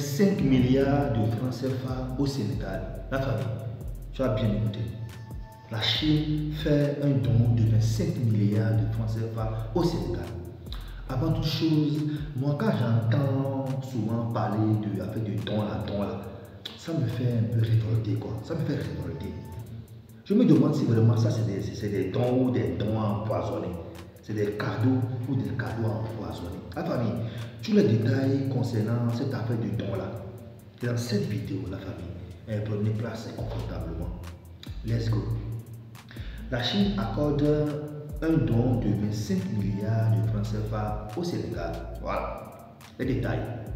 25 milliards de francs CFA au Sénégal. La famille, tu as bien écouté. La Chine fait un don de 25 milliards de francs CFA au Sénégal. Avant toute chose, moi quand j'entends souvent parler de dons là, ça me fait un peu révolter quoi. Ça me fait révolter. Je me demande si vraiment ça c'est des dons ou des dons empoisonnés. C'est des cadeaux ou des cadeaux empoisonnés. La famille, tous les détails concernant cette affaire de dons là, dans cette vidéo, la famille, prenez place confortablement. Let's go. La Chine accorde un don de 25 milliards de francs CFA au Sénégal. Voilà les détails.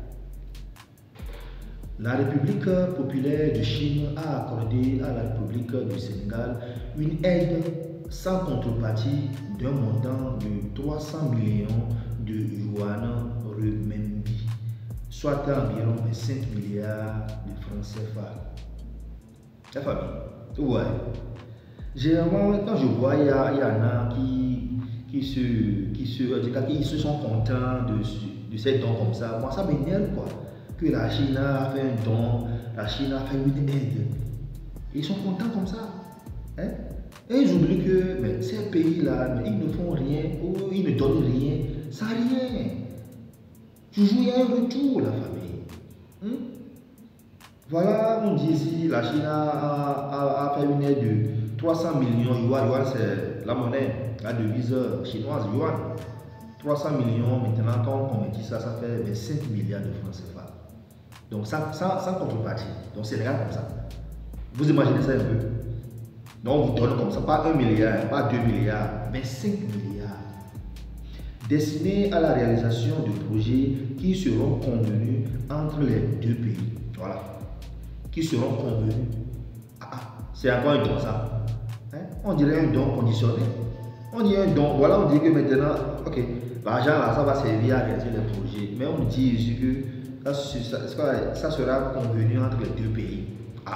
La République populaire de Chine a accordé à la République du Sénégal une aide sans contrepartie d'un montant de 300 millions de yuan renminbi, soit environ 25 milliards de francs CFA. La famille, ouais. Généralement, quand je vois, il y en a qui se sont contents de ces dons comme ça. Moi, ça m'énerve quoi. Que la Chine a fait un don, la Chine a fait une aide. Ils sont contents comme ça. Hein? Et ils oublient que mais ces pays-là, ils ne font rien ou ils ne donnent rien. Ça rien. Toujours il y a un retour, la famille. Voilà, on dit ici, la Chine a fait une aide de 300 millions yuan. Yuan, c'est la monnaie, la devise chinoise, yuan. 300 millions, maintenant, quand on convertit ça, ça fait 25 milliards de francs CFA. Donc, sans contrepartie. Donc, Sénégal comme ça. Vous imaginez ça un peu? Donc, on vous donne comme ça, pas 1 milliard, pas 2 milliards, mais 5 milliards. Destinés à la réalisation de projets qui seront convenus entre les deux pays. Voilà. Qui seront convenus. C'est encore un don ça. Hein? On dirait un don conditionné. On dit un don. Voilà, on dit que maintenant, ok, l'argent là, ça va servir à réaliser les projets. Mais on dit ici que ça sera convenu entre les deux pays.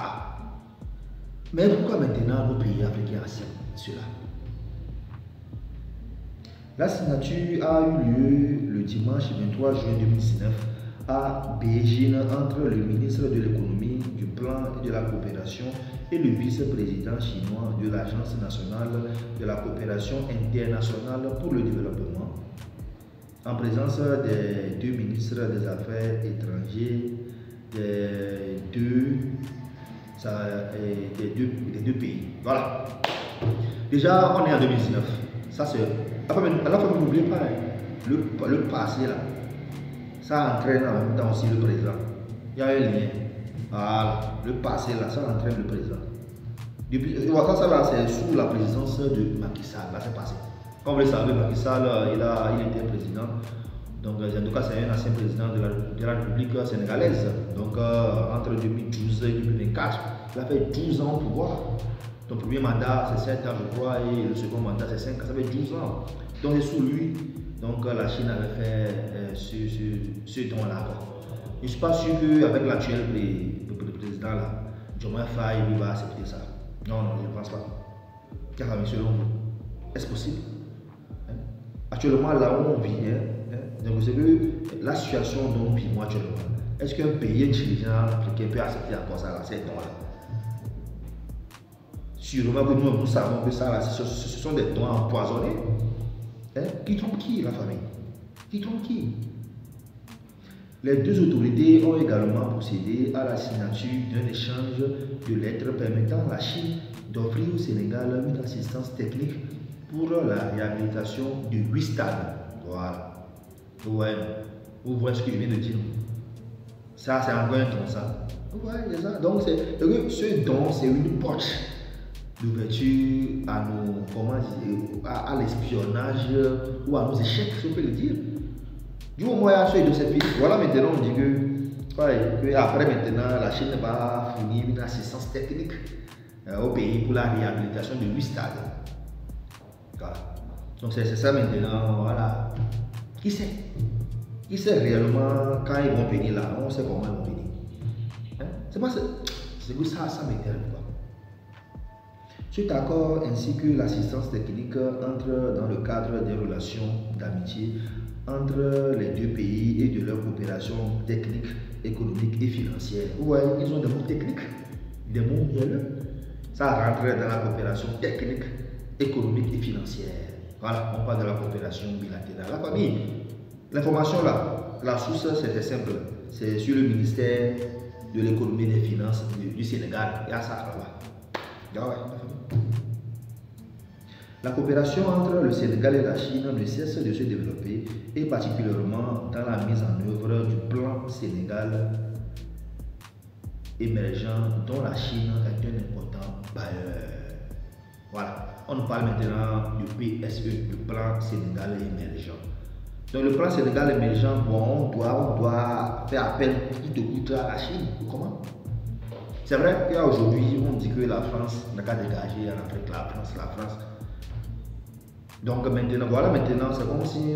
Mais pourquoi maintenant nos pays africains acceptent cela? La signature a eu lieu le dimanche 23 juin 2019 à Beijing entre le ministre de l'économie, du plan et de la coopération et le vice-président chinois de l'Agence nationale de la coopération internationale pour le développement, en présence des deux ministres des Affaires étrangères des deux pays. Voilà. Déjà, on est en 2019. Ça, c'est. À la fois, n'oubliez pas, le passé, là, ça entraîne en même temps aussi le présent. Il y a un lien. Voilà. Le passé, là, ça entraîne le présent. Depuis, ça, là, c'est sous la présidence de Macky Sall. Là, c'est passé. Comme vous le savez, Macky Sall, il était président. Donc, en tout cas, c'est un ancien président de la République sénégalaise. Donc, entre 2012 et 2024, il a fait 12 ans au pouvoir. Son premier mandat, c'est 7 ans, je crois, et le second mandat, c'est 5 ans. Ça fait 12 ans. Donc, c'est sous lui. Donc, la Chine avait fait ce don-là. Je ne suis pas sûr qu'avec l'actuel président, là, Diomaye Faye, il va accepter ça. Non, je ne pense pas. Car, selon vous, est-ce possible? Actuellement, là où on vit, donc vous savez, la situation dont on vit moi actuellement, est-ce qu'un pays intelligent africain peut accepter encore ça, là, ces dons-là? Sûrement que nous savons que ça, là, ce sont des dons empoisonnés. Qui trompent qui, la famille? Qui trompent qui? Les deux autorités ont également procédé à la signature d'un échange de lettres permettant à la Chine d'offrir au Sénégal une assistance technique pour la réhabilitation de 8 stades. Voilà. Ouais. Vous voyez ce que je viens de dire? Ça, c'est encore un don, ça. Ouais, c'est ça. Donc, ce don, c'est une porte d'ouverture à nos, comment dire, à l'espionnage ou à nos échecs, si on peut le dire. Du moment où il y a ceux de ces pays, voilà, maintenant on dit que après maintenant, la Chine va fournir une assistance technique au pays pour la réhabilitation de 8 stades. Voilà. Donc c'est ça maintenant, voilà. Qui sait? Qui sait réellement quand ils vont venir là? On sait comment ils vont venir. Hein? C'est que ça m'intéresse quoi. Cet accord ainsi que l'assistance technique entre dans le cadre des relations d'amitié entre les deux pays et de leur coopération technique économique et financière. Vous voyez, ils ont des mots techniques, des mots mielleux. Ça rentre dans la coopération technique, économique et financière. Voilà, on parle de la coopération bilatérale. La famille, l'information là, la source c'était simple. C'est sur le ministère de l'économie et des finances du Sénégal. Il y a ça là-bas. La coopération entre le Sénégal et la Chine ne cesse de se développer, et particulièrement dans la mise en œuvre du plan Sénégal émergent dont la Chine est un important bailleur. Voilà, on parle maintenant du PSE, le plan Sénégal émergent. Donc le plan Sénégal émergent, bon, on doit faire appel tout de suite à la Chine. Comment? C'est vrai qu'aujourd'hui, on dit que la France n'a qu'à dégager en Afrique, la France. Donc maintenant, voilà, maintenant c'est comme si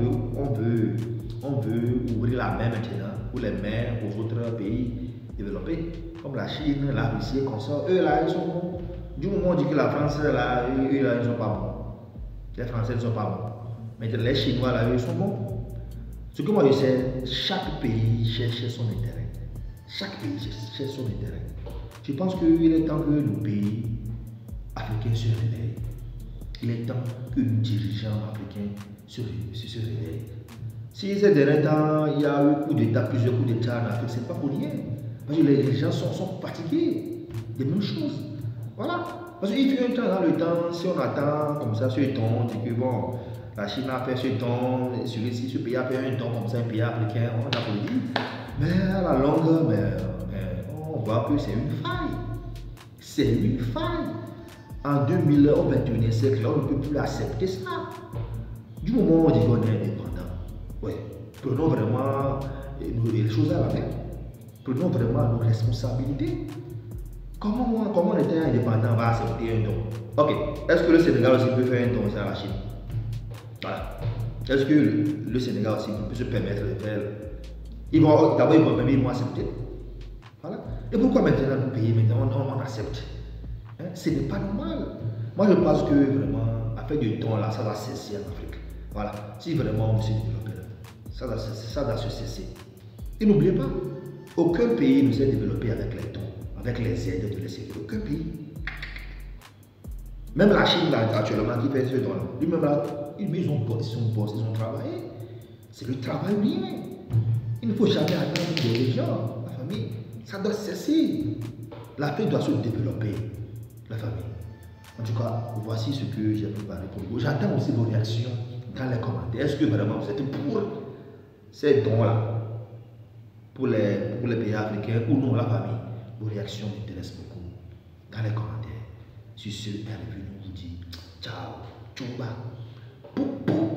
on veut ouvrir la main maintenant, ou les mains aux autres pays développés, comme la Chine, la Russie, comme ça. Eux là, ils sont bons. Du moment où on dit que la France là, eux là, ils sont pas bons. Les Français ne sont pas bons. Mais les Chinois là, ils sont bons. Ce que moi je sais, chaque pays cherche son intérêt. Chaque pays cherche son intérêt. Je pense qu'il est temps que nos pays africains se réveillent. Il est temps que nos dirigeants africains se réveillent. Si ces derniers temps, il y a eu plusieurs coups d'État en Afrique, ce n'est pas pour rien. Parce que les gens sont fatigués des mêmes choses. Voilà. Parce qu'il fait un temps dans le temps, si on attend comme ça, ce temps, on dit que bon, la Chine a fait ce temps, ce pays a fait un temps comme ça, un pays africain, on applaudit. Mais à la longue, on voit que c'est une faille. C'est une faille. En 2021e siècle, on ne peut plus accepter ça. Du moment où on dit qu'on est indépendant, ouais, prenons vraiment les choses à la main. Prenons vraiment nos responsabilités. Comment on était indépendant, on va accepter un don? Ok, est-ce que le Sénégal aussi peut faire un don à la Chine? Voilà. Est-ce que le Sénégal aussi peut se permettre de faire? D'abord, ils vont accepter. Voilà. Et pourquoi maintenant nous payer, maintenant on accepte? Hein? Ce n'est pas normal. Moi je pense que vraiment, affaire de don là, ça va cesser en Afrique. Voilà. Si vraiment on veut se développer, ça doit se cesser. Et n'oubliez pas, aucun pays ne s'est développé avec les dons, avec les aides de l'extérieur. Aucun pays. Même la Chine là, actuellement qui fait ce don là, lui-même là, ils ont travaillé. C'est le travail bien. Il ne faut jamais attendre les gens, la famille. Ça doit cesser. L'Afrique doit se développer, la famille. En tout cas, voici ce que j'ai préparé pour vous. J'attends aussi vos réactions dans les commentaires. Est-ce que vraiment vous êtes pour ces dons-là, pour les pays africains ou non, la famille? Vos réactions m'intéressent beaucoup dans les commentaires. Sur ce, Hervé nous vous dit ciao, tchouba, pou pou.